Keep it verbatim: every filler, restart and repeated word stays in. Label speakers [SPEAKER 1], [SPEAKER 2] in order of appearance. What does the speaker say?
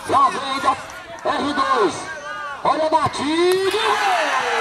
[SPEAKER 1] Lá vem da R dois. Olha a batida.